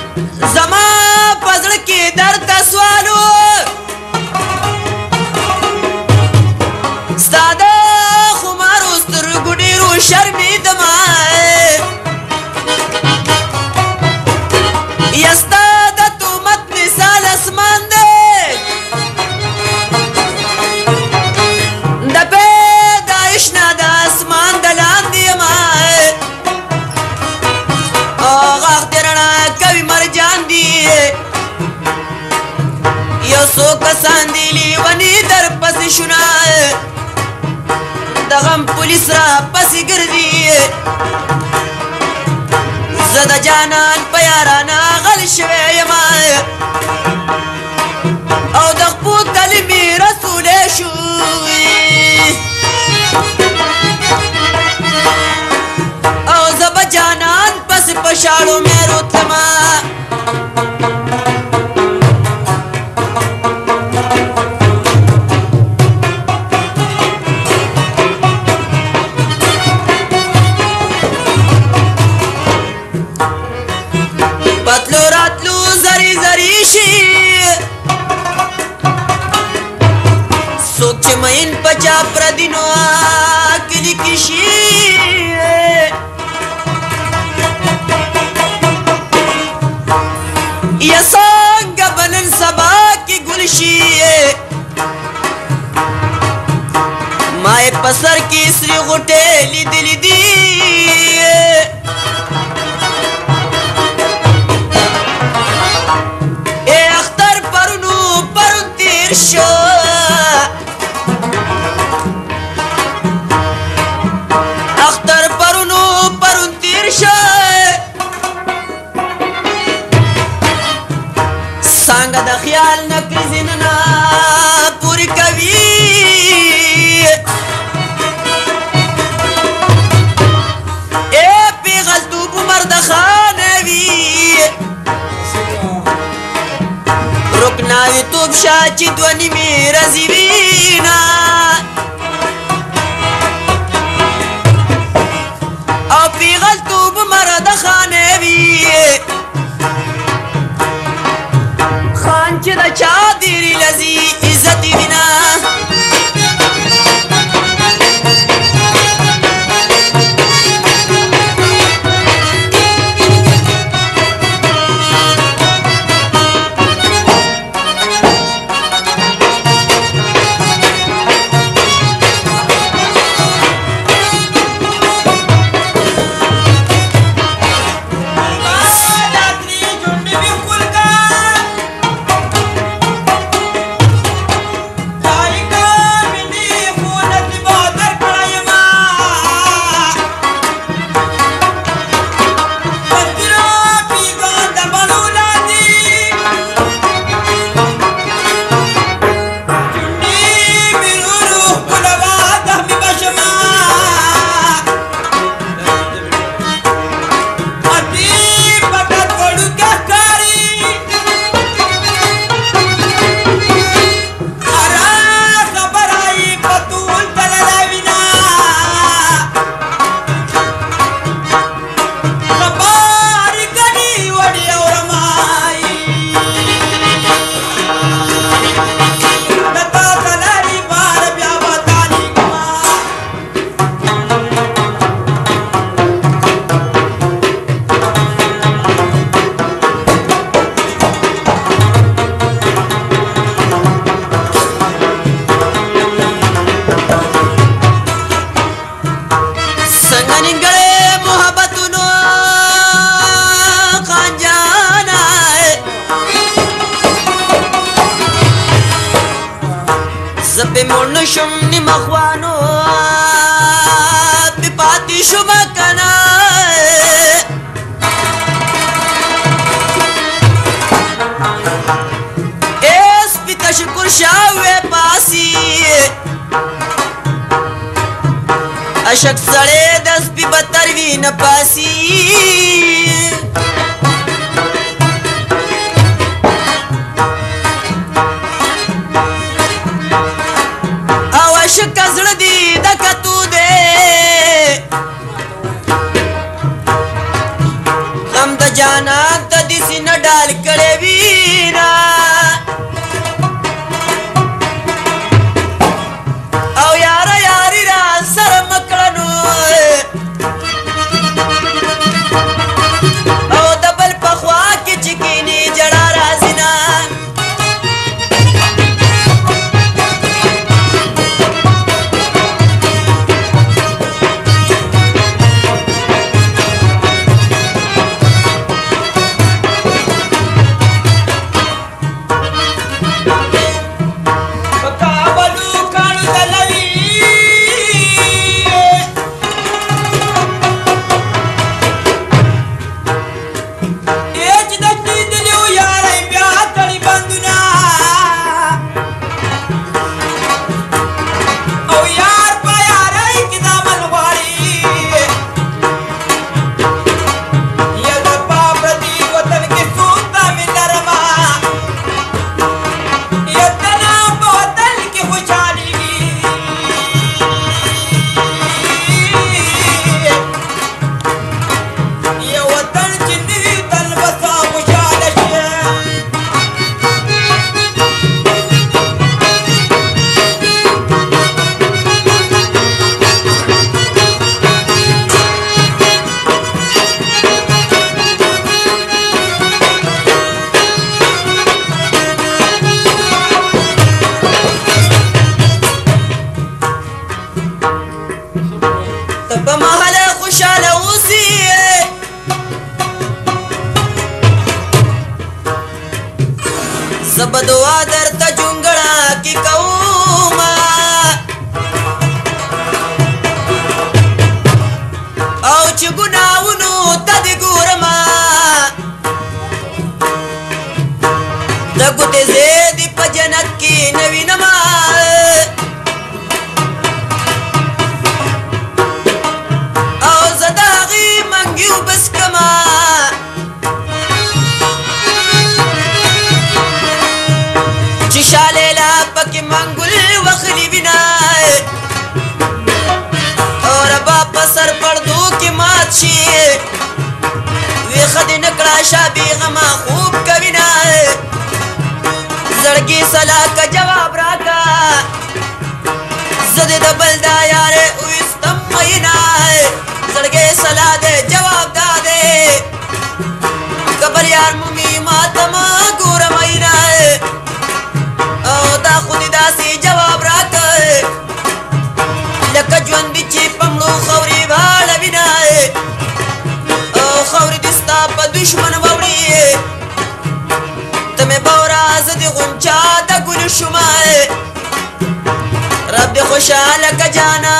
زما پزړه کې درته سوالو ستا د خمارو سترګو ډېرو شرمېدمه یا ستا د تهمت مثال اسمان دی د پیدایش نه د اسمان د لاندې یمه غاښ دې رڼا کوي مرجان دي یو څو کسان دي لیوني در پسې شونه د غم پولیس را پسې ګرځي زه د جانان په یارانه غل شوی یم او د خپو کلمې رسولی شو او زه به جانان پسې په شاړو مېرو تلمه پتلو راتلو زری زری شي څوک چې مین په چا پردي نو کلي کې شي یا څنګه به نن سبا کې ګل شي ما یې په سر کې سرې غوټې لیدلې دي شو اختر پرونو پرون تیر شو څنګه د خیال نکري زینونه پوری کوي ای پیغلتوب مرد خانوي رکناوی توب شا چی دونی می رزی وینا او پیغل توب مرد خانه وی خان چی دا چا دیری لزی عزتی وینا زبې مړ نشم نیمه خوانو پې پاتې شومه که نه ای سپي تشکر شاوې پاسي اشک سړی د سپي به تر وي نه پاسي عاشق زړه دی د کتو دی غم د جانان ته دې سینه خیال کړې وینا او یاره یاري را سره مکړنو او د بل په خوا کې چې کینې جړا راځي نه زب دعا درته جونګړه کې کومه او چې ګناونو ته دې ګورمه د ګوتې زیدې په جنت کې نه وینمه او زه د هغې منګي وبس کمه شالیلا پکی منگل وخلی بینای اور باپا سر پردو کی مات شی وی خد نکڑا شابی غما خوب کبینای زڑگی صلاح کا جواب راکا زد دبل دا یارے اویستم مینای زڑگی صلاح دے جواب دا دے کبر یار ممی ماتما گور مینای دا خودی داسی جواب راکای لکه ژوندي چې په مړو خاورې واړه وینای او خاورې دې ستا په دشمن واوړي ته مې بورا زه د غونچا د ګل شومای رب دې خوشحاله که جانا